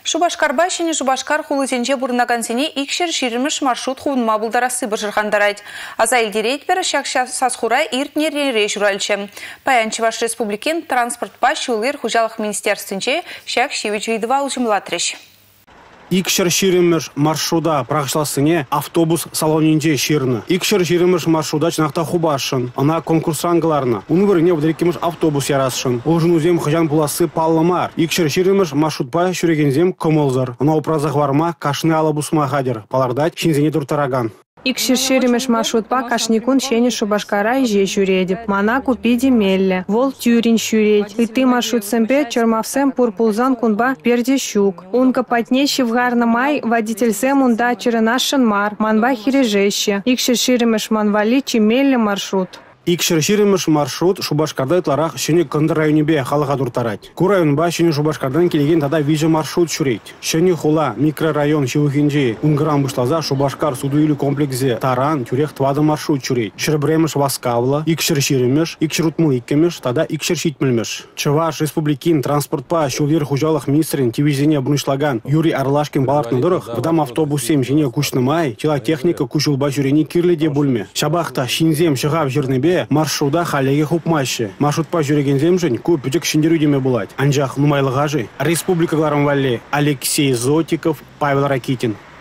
Шубашкарба шене Шубашкар хулызенже бурнагансене икшер ширимыш маршрут хунма булдарасы бажырхандарайт. Аза илдерейт бері шакша сасхура иртнеренре журальчы. Паянчы ваш республикен транспортпа шулыр хужалық министерствінче шак шевич видова ужымлатрыш. Икшер ширимыш маршруда прақшыласыне автобус салонинде ширны. Икшер ширимыш маршруда чынақта хубашын. Ана конкурсангаларына. Унвырыне вдалекимыш автобус ярасшын. Ожынузем хыжан буласы паллымар. Икшер ширимыш маршрутпа шүрегензем комылзыр. Ана опразах варма кашны алабусма хадер. Палардать шинзене туртараган. Икшер ширимыш маршрутпа кашникун шене Шубашкара и же шуредеп. Мана купиди мелле. Вол тюрин шуредь. И ты маршрут сэмпе чормавсем пурпулзан кунба перде щук. Унка патнещи в гарна май водитель сэм унда черенашен мар. Манба хирежеще. Икшер ширимыш манвали чимелле маршрут. Икшер ширимыш маршрут Шубашкарда итларах шене Кындыр районебе халыға туртарать. Ку районба шене Шубашкардан келеген тада вижа маршрут шурейт. Шене хула микрорайон шивухинже унграм бушлаза Шубашкар судуилю комплексе таран тюрех твада маршрут шурейт. Шербремыш васкавла, икшер ширимыш, икшер утмыл иккемеш, тада икшер шитмельмеш. Чаваш республикин транспортпа шулер хужалах министрин тивизине бунышлаган Юрий Арлашкин балартындырых вдам автобусем жене кушнымай, тела техника кушулба жюрени кирледе бульме. Шабахта шинзем шыгав жирнебе маршруда халеге хупмаще. Маршрутпа жүреген жын көп бүжік шиндерудеме булать. Анжақ нумайлыға жы. Республика Гларамвалли Алексей Зотиков, Павел Ракитин.